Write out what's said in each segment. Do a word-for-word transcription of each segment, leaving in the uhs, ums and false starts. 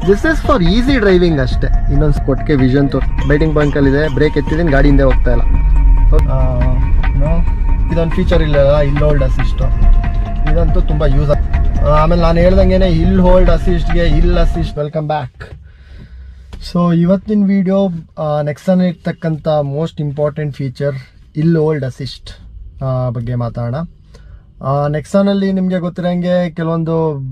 This is for easy driving ಅಷ್ಟೇ. ಇನ್ನೊಂದು ಕೊಟ್ಟಿಗೆ ವಿಷನ್ ತೋರ್ ಬೈಟಿಂಗ್ ಪಾಯಿಂಟಲ್ಲಿ ಇದೆ, ಬ್ರೇಕ್ ಎತ್ತಿದ್ದೀನಿ, ಗಾಡಿ ಹಿಂದೆ ಹೋಗ್ತಾ ಇಲ್ಲ. ಇದೊಂದು ಫೀಚರ್ ಇಲ್ಲ, ಹಿಲ್ ಹೋಲ್ಡ್ ಅಸಿಸ್ಟು, ಇದಂತೂ ತುಂಬ ಯೂಸ್ ಆಗ. ಆಮೇಲೆ ನಾನು ಹೇಳ್ದಂಗೆ ಹಿಲ್ ಹೋಲ್ಡ್ ಅಸಿಸ್ಟ್ಗೆ hill assist. Welcome back. So ಇವತ್ತಿನ ವಿಡಿಯೋ ನೆಕ್ಸಾನ್ ಇರ್ತಕ್ಕಂಥ most important feature hill hold assist ಬಗ್ಗೆ ಮಾತಾಡೋಣ. ನೆಕ್ಸಾನಲ್ಲಿ ನಿಮಗೆ ಗೊತ್ತಿರೋಂಗೆ ಕೆಲವೊಂದು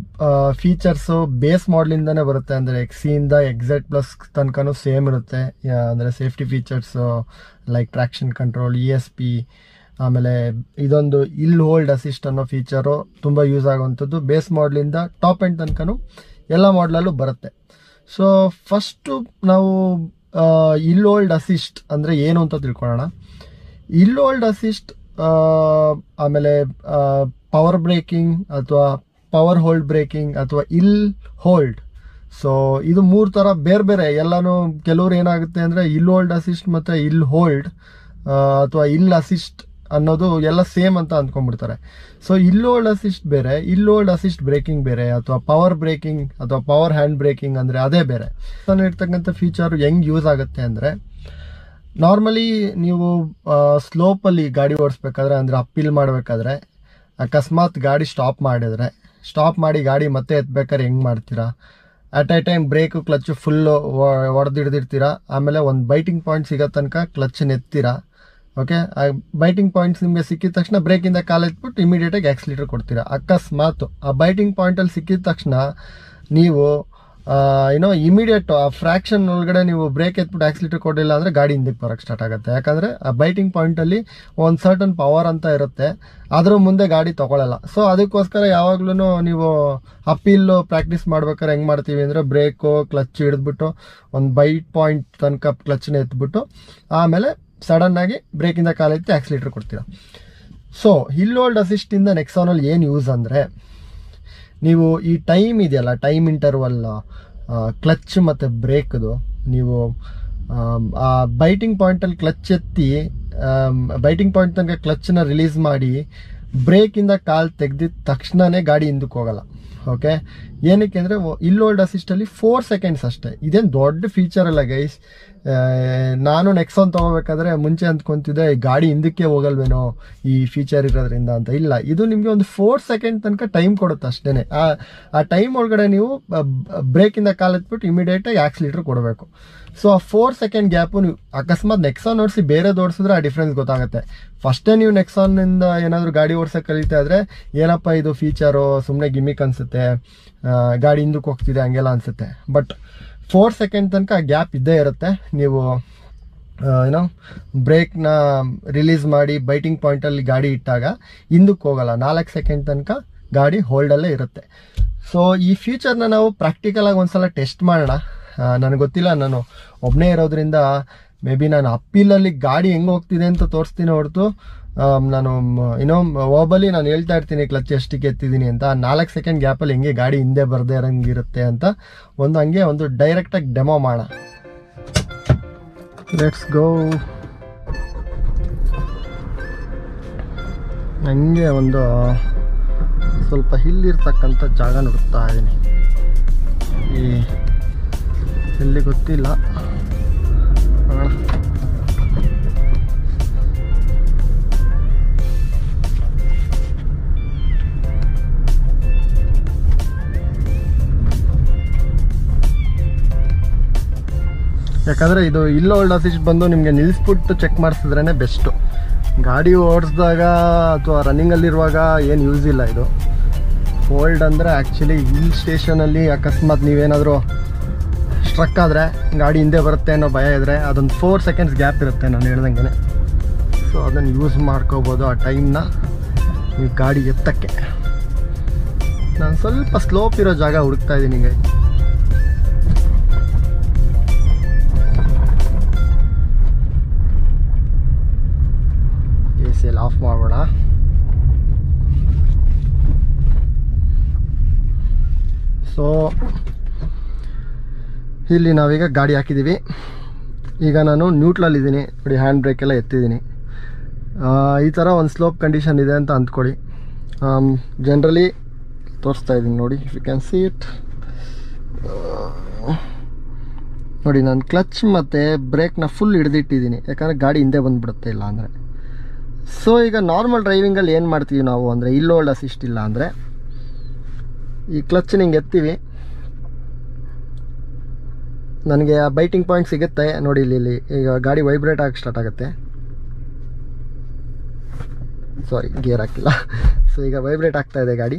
ಫೀಚರ್ಸು ಬೇಸ್ ಮಾಡಲಿಂದನೇ ಬರುತ್ತೆ. ಅಂದರೆ ಎಕ್ಸಿಯಿಂದ ಎಕ್ಸೆಟ್ ಪ್ಲಸ್ ತನಕನೂ ಸೇಮ್ ಇರುತ್ತೆ. ಅಂದರೆ safety features like traction control, E S P, ಆಮೇಲೆ ಇದೊಂದು ಹಿಲ್ ಹೋಲ್ಡ್ ಅಸಿಸ್ಟ್ ಅನ್ನೋ ಫೀಚರು ತುಂಬ ಯೂಸ್ ಆಗುವಂಥದ್ದು. ಬೇಸ್ ಮಾಡಲಿಂದ ಟಾಪ್ ಎಂಡ್ ತನಕನೂ ಎಲ್ಲ ಮಾಡಲಲ್ಲೂ ಬರುತ್ತೆ. ಸೊ ಫಸ್ಟು ನಾವು ಹಿಲ್ ಹೋಲ್ಡ್ ಅಸಿಸ್ಟ್ ಅಂದರೆ ಏನು ಅಂತ ತಿಳ್ಕೊಳ್ಳೋಣ. ಹಿಲ್ ಹೋಲ್ಡ್ ಅಸಿಸ್ಟ್ ಆಮೇಲೆ ಪವರ್ ಬ್ರೇಕಿಂಗ್ ಅಥವಾ ಪವರ್ ಹೋಲ್ಡ್ ಬ್ರೇಕಿಂಗ್ ಅಥವಾ ಹಿಲ್ ಹೋಲ್ಡ್. ಸೊ ಇದು ಮೂರು ಥರ ಬೇರೆ ಬೇರೆ ಎಲ್ಲನೂ. ಕೆಲವ್ರು ಏನಾಗುತ್ತೆ ಅಂದರೆ ಹಿಲ್ ಹೋಲ್ಡ್ ಅಸಿಸ್ಟ್ ಮತ್ತು ಹಿಲ್ ಹೋಲ್ಡ್ ಅಥವಾ ಹಿಲ್ ಅಸಿಸ್ಟ್ ಅನ್ನೋದು ಎಲ್ಲ ಸೇಮ್ ಅಂತ ಅಂದ್ಕೊಂಡ್ಬಿಡ್ತಾರೆ. ಸೊ ಹಿಲ್ ಹೋಲ್ಡ್ ಅಸಿಸ್ಟ್ ಬೇರೆ, ಹಿಲ್ ಹೋಲ್ಡ್ ಅಸಿಸ್ಟ್ ಬ್ರೇಕಿಂಗ್ ಬೇರೆ, ಅಥವಾ ಪವರ್ ಬ್ರೇಕಿಂಗ್ ಅಥವಾ ಪವರ್ ಹ್ಯಾಂಡ್ ಬ್ರೇಕಿಂಗ್ ಅಂದರೆ ಅದೇ ಬೇರೆ. ಇರ್ತಕ್ಕಂಥ ಫೀಚರ್ ಹೆಂಗೆ ಯೂಸ್ ಆಗುತ್ತೆ ಅಂದರೆ, ನಾರ್ಮಲಿ ನೀವು ಸ್ಲೋಪಲ್ಲಿ ಗಾಡಿ ಓಡಿಸ್ಬೇಕಾದ್ರೆ ಅಂದರೆ ಅಪ್ಪೀಲ್ ಮಾಡಬೇಕಾದ್ರೆ ಅಕಸ್ಮಾತ್ ಗಾಡಿ ಸ್ಟಾಪ್ ಮಾಡಿದ್ರೆ, ಸ್ಟಾಪ್ ಮಾಡಿ ಗಾಡಿ ಮತ್ತೆ ಎತ್ಬೇಕಾದ್ರೆ ಹೆಂಗೆ ಮಾಡ್ತೀರಾ? At a time brake clutch full ಹೊಡೆದಿಡ್ದಿರ್ತೀರಾ. ಆಮೇಲೆ ಒಂದು ಬೈಟಿಂಗ್ ಪಾಯಿಂಟ್ ಸಿಗೋ ತನಕ ಕ್ಲಚ್ಚನ್ನು ಎತ್ತೀರಾ. ಓಕೆ, ಆ ಬೈಟಿಂಗ್ ಪಾಯಿಂಟ್ಸ್ ನಿಮಗೆ ಸಿಕ್ಕಿದ ತಕ್ಷಣ ಬ್ರೇಕಿಂದ ಕಾಲು ಎತ್ಬಿಟ್ಟು ಇಮಿಡಿಯೇಟಾಗಿ ಆಕ್ಸಿಲೇಟರ್ ಕೊಡ್ತೀರಾ. ಅಕಸ್ಮಾತ್ ಆ ಬೈಟಿಂಗ್ ಪಾಯಿಂಟಲ್ಲಿ ಸಿಕ್ಕಿದ ತಕ್ಷಣ ನೀವು ಏನೋ ಇಮಿಡಿಯೇಟ್ ಆ ಫ್ರ್ಯಾಕ್ಷನ್ ಒಳಗಡೆ ನೀವು ಬ್ರೇಕ್ ಎತ್ಬಿಟ್ಟು ಆಕ್ಸಿಲೇಟರ್ ಕೊಡಲಿಲ್ಲ ಅಂದರೆ ಗಾಡಿ ಹಿಂದಕ್ಕೆ ಬರೋಕ್ಕೆ ಸ್ಟಾರ್ಟ್ ಆಗುತ್ತೆ. ಯಾಕಂದರೆ ಆ ಬೈಟಿಂಗ್ ಪಾಯಿಂಟಲ್ಲಿ ಒಂದು ಸರ್ಟನ್ ಪವರ್ ಅಂತ ಇರುತ್ತೆ, ಅದ್ರ ಮುಂದೆ ಗಾಡಿ ತೊಗೊಳ್ಳಲ್ಲ. ಸೊ ಅದಕ್ಕೋಸ್ಕರ ಯಾವಾಗ್ಲೂ ನೀವು ಅಪ್ಪೀಲು ಪ್ರಾಕ್ಟೀಸ್ ಮಾಡ್ಬೇಕಾದ್ರೆ ಹೆಂಗೆ ಮಾಡ್ತೀವಿ ಅಂದರೆ, ಬ್ರೇಕು ಕ್ಲಚ್ ಹಿಡಿದ್ಬಿಟ್ಟು ಒಂದು ಬೈಟ್ ಪಾಯಿಂಟ್ ತನಕ ಕ್ಲಚ್ನ ಎತ್ಬಿಟ್ಟು ಆಮೇಲೆ ಸಡನ್ನಾಗಿ ಬ್ರೇಕಿಂದ ಕಾಲೆತ್ತಿ ಆಕ್ಸಿಲೇಟರ್ ಕೊಡ್ತೀರಾ. ಸೊ ಹಿಲ್ ಹೋಲ್ಡ್ ಅಸಿಸ್ಟಿಂದ ನೆಕ್ಸಾನಲ್ಲಿ ಏನು ಯೂಸ್ ಅಂದರೆ, ನೀವು ಈ ಟೈಮ್ ಇದೆಯಲ್ಲ, ಟೈಮ್ ಇಂಟರ್ವಲ್ ಕ್ಲಚ್ ಮತ್ತು ಬ್ರೇಕ್ದು, ನೀವು ಆ ಬೈಟಿಂಗ್ ಪಾಯಿಂಟಲ್ಲಿ ಕ್ಲಚ್ ಎತ್ತಿ ಬೈಟಿಂಗ್ ಪಾಯಿಂಟ್ ತನಕ ಕ್ಲಚ್ನ ರಿಲೀಸ್ ಮಾಡಿ ಬ್ರೇಕಿಂದ ಕಾಲು ತೆಗೆದಿದ ತಕ್ಷಣವೇ ಗಾಡಿ ಹಿಂದಕ್ಕೆ ಹೋಗಲ್ಲ. ಓಕೆ, ಏನಕ್ಕೆ ಅಂದರೆ ಹಿಲ್ ಹೋಲ್ಡ್ ಅಸಿಸ್ಟಲ್ಲಿ ಫೋರ್ ಸೆಕೆಂಡ್ಸ್ ಅಷ್ಟೇ. ಇದೇನು ದೊಡ್ಡ ಫೀಚರ್ ಅಲ್ಲ ಗೈಸ್. ನಾನು ನೆಕ್ಸಾನ್ ತೊಗೋಬೇಕಾದ್ರೆ ಮುಂಚೆ ಅಂದ್ಕೊತಿದ್ದೆ ಗಾಡಿ ಹಿಂದಕ್ಕೆ ಹೋಗಲ್ವೇನೋ ಈ ಫೀಚರ್ ಇರೋದ್ರಿಂದ ಅಂತ. ಇಲ್ಲ, ಇದು ನಿಮಗೆ ಒಂದು ಫೋರ್ ಸೆಕೆಂಡ್ ತನಕ ಟೈಮ್ ಕೊಡುತ್ತೆ ಅಷ್ಟೇ. ಆ ಆ ಟೈಮ್ ಒಳಗಡೆ ನೀವು ಬ್ರೇಕಿಂದ ಕಾಲೆತ್ಬಿಟ್ಟು ಇಮಿಡಿಯೇಟಾಗಿ ಆಕ್ಸಿಲೇಟರ್ ಕೊಡಬೇಕು. ಸೊ ಆ ಫೋರ್ ಸೆಕೆಂಡ್ ಗ್ಯಾಪು ನೀವು ಅಕಸ್ಮಾತ್ ನೆಕ್ಸಾನ್ ಓಡಿಸಿ ಬೇರೆದು ಓಡಿಸಿದ್ರೆ ಆ ಡಿಫ್ರೆನ್ಸ್ ಗೊತ್ತಾಗುತ್ತೆ. ಫಸ್ಟೇ ನೀವು ನೆಕ್ಸಾನಿಂದ ಏನಾದರೂ ಗಾಡಿ ಓಡಿಸೋಕೆ ಕಲಿತಾ ಇದ್ರೆ ಏನಪ್ಪ ಇದು ಫೀಚರು ಸುಮ್ಮನೆ ಗಿಮಿಕ್ ಅನಿಸುತ್ತೆ, ಗಾಡಿ ಹಿಂದಕ್ಕೆ ಹೋಗ್ತಿದೆ ಹಂಗೆಲ್ಲ ಅನಿಸುತ್ತೆ. ಬಟ್ ಫೋರ್ ಸೆಕೆಂಡ್ ತನಕ ಆ ಗ್ಯಾಪ್ ಇದ್ದೇ ಇರುತ್ತೆ. ನೀವು ಏನೋ ಬ್ರೇಕ್ನ ರಿಲೀಸ್ ಮಾಡಿ ಬೈಟಿಂಗ್ ಪಾಯಿಂಟಲ್ಲಿ ಗಾಡಿ ಇಟ್ಟಾಗ ಹಿಂದಕ್ಕೆ ಹೋಗಲ್ಲ. ನಾಲ್ಕು ಸೆಕೆಂಡ್ ತನಕ ಗಾಡಿ ಹೋಲ್ಡಲ್ಲೇ ಇರುತ್ತೆ. ಸೊ ಈ ಫೀಚರ್ನ ನಾವು ಪ್ರಾಕ್ಟಿಕಲಾಗಿ ಒಂದ್ಸಲ ಟೆಸ್ಟ್ ಮಾಡೋಣ. ನನಗೆ ಗೊತ್ತಿಲ್ಲ, ನಾನು ಒಬ್ಬನೇ ಇರೋದ್ರಿಂದ ಮೇ ಬಿ ನಾನು ಅಪ್ಪೀಲಲ್ಲಿ ಗಾಡಿ ಹೆಂಗೆ ಹೋಗ್ತಿದೆ ಅಂತ ತೋರಿಸ್ತೀನಿ ಹೊರತು ನಾನು ಏನೋ ಓಬಲಿ ನಾನು ಹೇಳ್ತಾ ಇರ್ತೀನಿ ಕ್ಲಚ್ ಎಷ್ಟಕ್ಕೆ ಎತ್ತಿದ್ದೀನಿ ಅಂತ. ನಾಲ್ಕು ಸೆಕೆಂಡ್ ಗ್ಯಾಪಲ್ಲಿ ಹೆಂಗೆ ಗಾಡಿ ಹಿಂದೆ ಬರದೇ ಇರೋಂಗಿರುತ್ತೆ ಅಂತ ಒಂದು ಹಂಗೆ ಒಂದು ಡೈರೆಕ್ಟಾಗಿ ಡೆಮೋ ಮಾಡೋಣ. Let's go. ಹಂಗೆ ಒಂದು ಸ್ವಲ್ಪ ಹಿಲ್ ಇರ್ತಕ್ಕಂಥ ಜಾಗ ನೋಡ್ತಾ ಇದ್ದೀನಿ. ಈ ಎಲ್ಲಿ ಗೊತ್ತಿಲ್ಲ, ಯಾಕಂದರೆ ಇದು ಹಿಲ್ ಹೋಲ್ಡ್ ಅಸಿಸ್ಟ್ ಬಂದು ನಿಮಗೆ ನಿಲ್ಲಿಸ್ಬಿಟ್ಟು ಚೆಕ್ ಮಾಡಿಸಿದ್ರೇ ಬೆಸ್ಟು. ಗಾಡಿ ಓಡಿಸಿದಾಗ ಅಥವಾ ರನ್ನಿಂಗಲ್ಲಿರುವಾಗ ಏನು ಯೂಸ್ ಇಲ್ಲ ಇದು. ಹೋಲ್ಡ್ ಅಂದರೆ ಆ್ಯಕ್ಚುಲಿ ಹಿಲ್ ಸ್ಟೇಷನಲ್ಲಿ ಅಕಸ್ಮಾತ್ ನೀವೇನಾದರೂ ಸ್ಟ್ರಕ್ ಆದರೆ ಗಾಡಿ ಹಿಂದೆ ಬರುತ್ತೆ ಅನ್ನೋ ಭಯ ಇದ್ದರೆ ಅದೊಂದು ಫೋರ್ ಸೆಕೆಂಡ್ಸ್ ಗ್ಯಾಪ್ ಇರುತ್ತೆ ನಾನು ಹೇಳ್ದಂಗೆ. ಸೊ ಅದನ್ನು ಯೂಸ್ ಮಾಡ್ಕೋಬೋದು ಆ ಟೈಮ್ನ ನೀವು ಗಾಡಿ ಎತ್ತಕ್ಕೆ. ನಾನು ಸ್ವಲ್ಪ ಸ್ಲೋಪ್ ಇರೋ ಜಾಗ ಹುಡುಕ್ತಾ ಇದ್ದೀನಿ ಈಗ. ಎ ಸಿ ಎಲ್ಲ ಆಫ್ ಮಾಡೋಣ. ಸೊ ಇಲ್ಲಿ ನಾವೀಗ ಗಾಡಿ ಹಾಕಿದ್ದೀವಿ. ಈಗ ನಾನು ನ್ಯೂಟ್ರಲ್ಲಿದ್ದೀನಿ ನೋಡಿ, ಹ್ಯಾಂಡ್ ಬ್ರೇಕ್ ಎಲ್ಲ ಎತ್ತಿದ್ದೀನಿ. ಈ ಥರ ಒಂದು ಸ್ಲೋಪ್ ಕಂಡೀಷನ್ ಇದೆ ಅಂತ ಅಂದ್ಕೊಳ್ಳಿ. ಜನರಲಿ ತೋರಿಸ್ತಾ ಇದ್ದೀನಿ ನೋಡಿ, if you can see it. ನೋಡಿ ನಾನು ಕ್ಲಚ್ ಮತ್ತು ಬ್ರೇಕ್ನ ಫುಲ್ ಹಿಡಿದಿಟ್ಟಿದ್ದೀನಿ, ಯಾಕಂದರೆ ಗಾಡಿ ಹಿಂದೆ ಬಂದುಬಿಡುತ್ತೆ ಇಲ್ಲ ಅಂದರೆ. ಸೊ ಈಗ ನಾರ್ಮಲ್ ಡ್ರೈವಿಂಗಲ್ಲಿ ಏನು ಮಾಡ್ತೀವಿ ನಾವು ಅಂದರೆ, ಹಿಲ್ ಹೋಲ್ಡ್ ಅಸಿಸ್ಟ್ ಇಲ್ಲ ಅಂದರೆ ಈ ಕ್ಲಚ್ ಹಿಂಗೆ ಎತ್ತೀವಿ, ನನಗೆ ಆ ಬೈಟಿಂಗ್ ಪಾಯಿಂಟ್ ಸಿಗುತ್ತೆ ನೋಡಿ. ಇಲ್ಲಿ ಇಲ್ಲಿ ಈಗ ಗಾಡಿ ವೈಬ್ರೇಟ್ ಆಗಿ ಸ್ಟಾರ್ಟ್ ಆಗುತ್ತೆ. ಸಾರಿ, ಗೇರ್ ಹಾಕಿಲ್ಲ. ಸೊ ಈಗ ವೈಬ್ರೇಟ್ ಆಗ್ತಾ ಇದೆ ಗಾಡಿ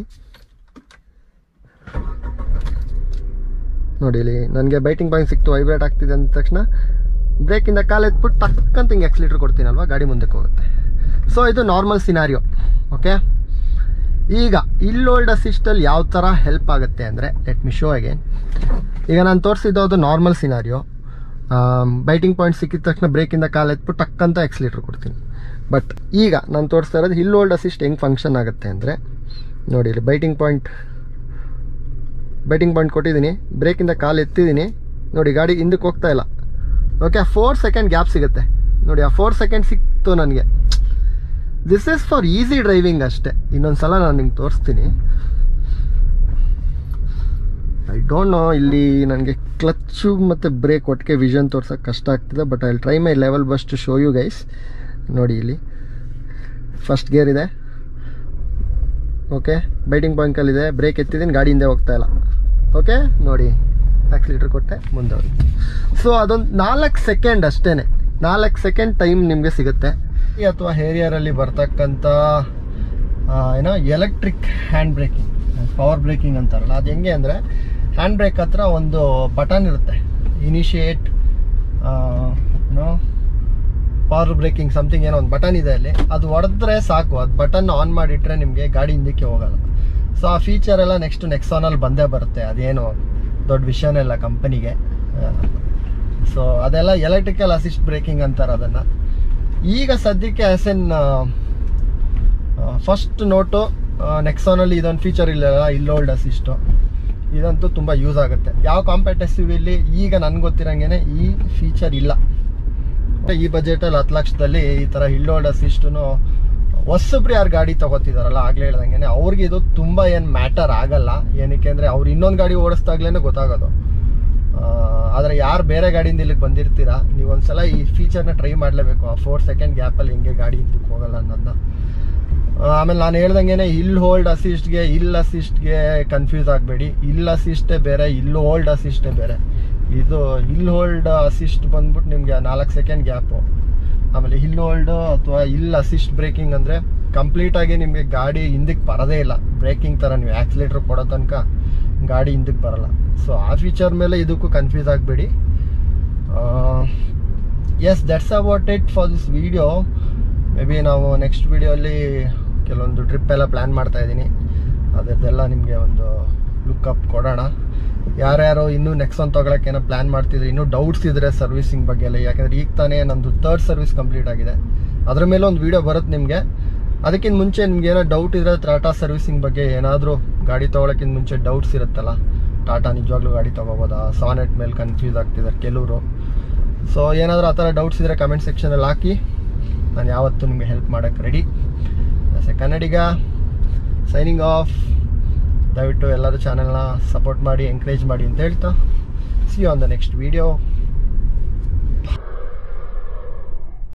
ನೋಡಿ. ಇಲ್ಲಿ ನನಗೆ ಬೈಟಿಂಗ್ ಪಾಯಿಂಟ್ ಸಿಕ್ತು, ವೈಬ್ರೇಟ್ ಆಗ್ತಿದೆ ಅಂದ ತಕ್ಷಣ ಬ್ರೇಕಿಂದ ಕಾಲು ಎತ್ಬಿಟ್ಟು ಟಕ್ಕಂತ ಹಿಂಗೆ ಎಕ್ಸಿಲೇಟರ್ ಕೊಡ್ತೀನಲ್ವ, ಗಾಡಿ ಮುಂದಕ್ಕೆ ಹೋಗುತ್ತೆ. ಸೊ ಇದು ನಾರ್ಮಲ್ ಸಿನಾರಿಯೋ. ಓಕೆ, ಈಗ ಹಿಲ್ ಹೋಲ್ಡ್ ಅಸಿಸ್ಟಲ್ಲಿ ಯಾವ ಥರ ಹೆಲ್ಪ್ ಆಗುತ್ತೆ ಅಂದರೆ, ಲೆಟ್ ಮಿ ಶೋ ಅಗೇನ್. ಈಗ ನಾನು ತೋರಿಸಿದ್ದು ನಾರ್ಮಲ್ ಸಿನಾರಿಯೋ. ಬೈಟಿಂಗ್ ಪಾಯಿಂಟ್ ಸಿಕ್ಕಿದ ತಕ್ಷಣ ಬ್ರೇಕಿಂದ ಕಾಲು ಎತ್ಬಿಟ್ಟು ಟಕ್ಕಂತ ಎಕ್ಸಿಲೇಟರ್ ಕೊಡ್ತೀನಿ. ಬಟ್ ಈಗ ನಾನು ತೋರಿಸ್ತಾ ಇರೋದು ಹಿಲ್ ಹೋಲ್ಡ್ ಅಸಿಸ್ಟ್ ಹೆಂಗೆ ಫಂಕ್ಷನ್ ಆಗುತ್ತೆ ಅಂದರೆ, ನೋಡಿ ಇಲ್ಲಿ ಬೈಟಿಂಗ್ ಪಾಯಿಂಟ್ ಬೈಟಿಂಗ್ ಪಾಯಿಂಟ್ ಕೊಟ್ಟಿದ್ದೀನಿ, ಬ್ರೇಕಿಂದ ಕಾಲು ಎತ್ತಿದ್ದೀನಿ ನೋಡಿ, ಗಾಡಿ ಹಿಂದಕ್ಕೆ ಹೋಗ್ತಾ ಇಲ್ಲ. ಓಕೆ, ಫೋರ್ ಸೆಕೆಂಡ್ ಗ್ಯಾಪ್ ಸಿಗುತ್ತೆ ನೋಡಿ. ಆ ಫೋರ್ ಸೆಕೆಂಡ್ ಸಿಕ್ತು ನನಗೆ. This is for easy driving ಅಷ್ಟೇ. ಇನ್ನೊಂದು ಸಲ ನಾನು ನಿಮ್ಗೆ ತೋರಿಸ್ತೀನಿ. ಐ ಡೋಂಟ್ ನೋ, ಇಲ್ಲಿ ನನಗೆ ಕ್ಲಚ್ಚು ಮತ್ತು ಬ್ರೇಕ್ ಒಟ್ಟಿಗೆ ವಿಷನ್ ತೋರ್ಸೋಕ್ಕೆ ಕಷ್ಟ ಆಗ್ತಿದೆ. But I will try my level best to show you guys. ನೋಡಿ ಇಲ್ಲಿ ಫಸ್ಟ್ ಗೇರ್ ಇದೆ. ಓಕೆ, ಬೈಟಿಂಗ್ ಪಾಯಿಂಟಲ್ಲಿದೆ, ಬ್ರೇಕ್ ಎತ್ತಿದ್ದೀನಿ, ಗಾಡಿ ಹಿಂದೆ ಹೋಗ್ತಾ ಇಲ್ಲ. ಓಕೆ ನೋಡಿ, ಆಕ್ಸಿಲೇಟರ್ ಕೊಟ್ಟೆ, ಮುಂದೆ ಹೋಗಿ. ಸೊ ಅದೊಂದು ನಾಲ್ಕು ಸೆಕೆಂಡ್ ಅಷ್ಟೇ, ನಾಲ್ಕು ಸೆಕೆಂಡ್ ಟೈಮ್ ನಿಮಗೆ ಸಿಗುತ್ತೆ. ಅಥವಾ ಹೇರಿಯರಲ್ಲಿ ಬರ್ತಕ್ಕಂಥ ಏನೋ electric hand braking, power braking ಅಂತಾರಲ್ಲ, ಅದು ಹೆಂಗೆ ಅಂದರೆ, ಹ್ಯಾಂಡ್ ಬ್ರೇಕ್ ಹತ್ರ ಒಂದು ಬಟನ್ ಇರುತ್ತೆ, initiate no power braking something ಏನೋ ಒಂದು ಬಟನ್ ಇದೆ ಅಲ್ಲಿ. ಅದು ಹೊಡೆದ್ರೆ ಸಾಕು, ಅದು ಬಟನ್ ಆನ್ ಮಾಡಿಟ್ರೆ ನಿಮಗೆ ಗಾಡಿ ಹಿಂದಕ್ಕೆ ಹೋಗಲ್ಲ. ಸೊ ಆ ಫೀಚರ್ ಎಲ್ಲ ನೆಕ್ಸ್ಟ್ ನೆಕ್ಸಾನಲ್ಲಿ ಬಂದೇ ಬರುತ್ತೆ. ಅದೇನು ದೊಡ್ಡ ವಿಷಯನೇ ಇಲ್ಲ ಕಂಪನಿಗೆ. ಸೊ ಅದೆಲ್ಲ ಎಲೆಕ್ಟ್ರಿಕಲ್ ಅಸಿಸ್ಟ್ ಬ್ರೇಕಿಂಗ್ ಅಂತಾರೆ ಅದನ್ನು. ಈಗ ಸದ್ಯಕ್ಕೆ ಆಸ್ ಎನ್ ಫಸ್ಟ್ ನೋಟು ನೆಕ್ಸಾನಲ್ಲಿ ಇದೊಂದು ಫೀಚರ್ ಇಲ್ಲ, ಹಿಲ್ ಹೋಲ್ಡ್ ಅಸಿಸ್ಟು. ಇದಂತೂ ತುಂಬ ಯೂಸ್ ಆಗುತ್ತೆ. ಯಾವ ಕಾಂಪಿಟೇಟಿವ್ ಇಲ್ಲಿ ಈಗ ನನಗೆ ಗೊತ್ತಿರಂಗೆ ಈ ಫೀಚರ್ ಇಲ್ಲ. ಈ ಬಜೆಟಲ್ಲಿ ಹತ್ತು ಲಕ್ಷದಲ್ಲಿ ಈ ಥರ ಹಿಲ್ ಹೋಲ್ಡ್ ಅಸಿಸ್ಟು ಹೊಸಬ್ರು ಯಾರು ಗಾಡಿ ತೊಗೋತಿದಾರಲ್ಲ, ಆಗಲೇ ಹೇಳ್ದಂಗೆ ಅವ್ರಿಗೆ ಇದು ತುಂಬ ಏನು ಮ್ಯಾಟರ್ ಆಗಲ್ಲ. ಏನಕ್ಕೆ ಅಂದರೆ ಅವ್ರು ಇನ್ನೊಂದು ಗಾಡಿ ಓಡಿಸ್ದಾಗ್ಲೇ ಗೊತ್ತಾಗೋದು. ಆದರೆ ಯಾರು ಬೇರೆ ಗಾಡಿಯಿಂದ ಇಲ್ಲಿಗೆ ಬಂದಿರ್ತೀರಾ, ನೀವು ಒಂದ್ಸಲ ಈ ಫೀಚರ್ನ ಟ್ರೈ ಮಾಡಲೇಬೇಕು. ಆ ಫೋರ್ ಸೆಕೆಂಡ್ ಗ್ಯಾಪಲ್ಲಿ ಹಿಂಗೆ ಗಾಡಿ ಹಿಂದಕ್ಕೆ ಹೋಗಲ್ಲ ಅನ್ನೋದನ್ನ. ಆಮೇಲೆ ನಾನು ಹೇಳ್ದಂಗೆ ಹಿಲ್ ಹೋಲ್ಡ್ ಅಸಿಸ್ಟ್ಗೆ ಹಿಲ್ ಅಸಿಸ್ಟ್ಗೆ ಕನ್ಫ್ಯೂಸ್ ಆಗಬೇಡಿ. ಹಿಲ್ ಅಸಿಸ್ಟೇ ಬೇರೆ, ಹಿಲ್ ಹೋಲ್ಡ್ ಅಸಿಸ್ಟೇ ಬೇರೆ. ಇದು ಹಿಲ್ ಹೋಲ್ಡ್ ಅಸಿಸ್ಟ್ ಬಂದ್ಬಿಟ್ಟು ನಿಮಗೆ ನಾಲ್ಕು ಸೆಕೆಂಡ್ ಗ್ಯಾಪು. ಆಮೇಲೆ ಹಿಲ್ ಹೋಲ್ಡ್ ಅಥವಾ ಹಿಲ್ ಅಸಿಸ್ಟ್ ಬ್ರೇಕಿಂಗ್ ಅಂದರೆ ಕಂಪ್ಲೀಟಾಗಿ ನಿಮಗೆ ಗಾಡಿ ಹಿಂದಕ್ಕೆ ಬರೋದೇ ಇಲ್ಲ. ಬ್ರೇಕಿಂಗ್ ಥರ ನೀವು ಆಕ್ಸಿಲೇಟರ್ ಕೊಡೋ ತನಕ ಗಾಡಿ ಹಿಂದಕ್ಕೆ ಬರಲ್ಲ. ಸೊ ಆ ಫೀಚರ್ ಮೇಲೆ ಇದಕ್ಕೂ ಕನ್ಫ್ಯೂಸ್ ಆಗಬೇಡಿ. Yes, that's about it for this video. Maybe ನಾವು ನೆಕ್ಸ್ಟ್ ವಿಡಿಯೋಲ್ಲಿ ಕೆಲವೊಂದು ಟ್ರಿಪ್ ಎಲ್ಲ ಪ್ಲ್ಯಾನ್ ಮಾಡ್ತಾ ಇದ್ದೀನಿ. ಅದರದ್ದೆಲ್ಲ ನಿಮಗೆ ಒಂದು ಲುಕ್ಕಪ್ ಕೊಡೋಣ. ಯಾರ್ಯಾರು ಇನ್ನೂ ನೆಕ್ಸಾನ್ ತೊಗೊಳಕ್ಕೆ ಏನೋ ಪ್ಲ್ಯಾನ್ ಮಾಡ್ತಿದ್ರೆ, ಇನ್ನೂ ಡೌಟ್ಸ್ ಇದ್ದರೆ ಸರ್ವಿಸಿಂಗ್ ಬಗ್ಗೆ ಎಲ್ಲ, ಯಾಕಂದರೆ ಈಗ ತಾನೇ ನಮ್ಮದು ತರ್ಡ್ ಸರ್ವಿಸ್ ಕಂಪ್ಲೀಟ್ ಆಗಿದೆ. ಅದ್ರ ಮೇಲೆ ಒಂದು ವೀಡಿಯೋ ಬರುತ್ತೆ ನಿಮಗೆ. ಅದಕ್ಕಿಂತ ಮುಂಚೆ ನಿಮ್ಗೆ ಏನೋ ಡೌಟ್ ಇದ್ದರೆ ಟಾಟಾ ಸರ್ವಿಸಿಂಗ್ ಬಗ್ಗೆ ಏನಾದರೂ ಗಾಡಿ ತೊಗೊಳಕ್ಕಿಂತ ಮುಂಚೆ ಡೌಟ್ಸ್ ಇರುತ್ತಲ್ಲ, ಟಾಟಾ ನಿಜವಾಗ್ಲೂ ಗಾಡಿ ತೊಗೋಬೋದಾ, ಸಾನೆಟ್ ಮೇಲೆ ಕನ್ಫ್ಯೂಸ್ ಆಗ್ತಿದ್ದಾರೆ ಕೆಲವರು. ಸೊ ಏನಾದರೂ ಆ ಥರ ಡೌಟ್ಸ್ ಇದ್ದರೆ ಕಮೆಂಟ್ ಸೆಕ್ಷನಲ್ಲಿ ಹಾಕಿ, ನಾನು ಯಾವತ್ತೂ ನಿಮಗೆ ಹೆಲ್ಪ್ ಮಾಡೋಕ್ಕೆ ready. As a Kannadiga signing off. ದಯವಿಟ್ಟು ಎಲ್ಲರೂ ಚಾನಲ್ನ ಸಪೋರ್ಟ್ ಮಾಡಿ, ಎಂಕರೇಜ್ ಮಾಡಿ ಅಂತ ಹೇಳ್ತಾ, see you on the next video.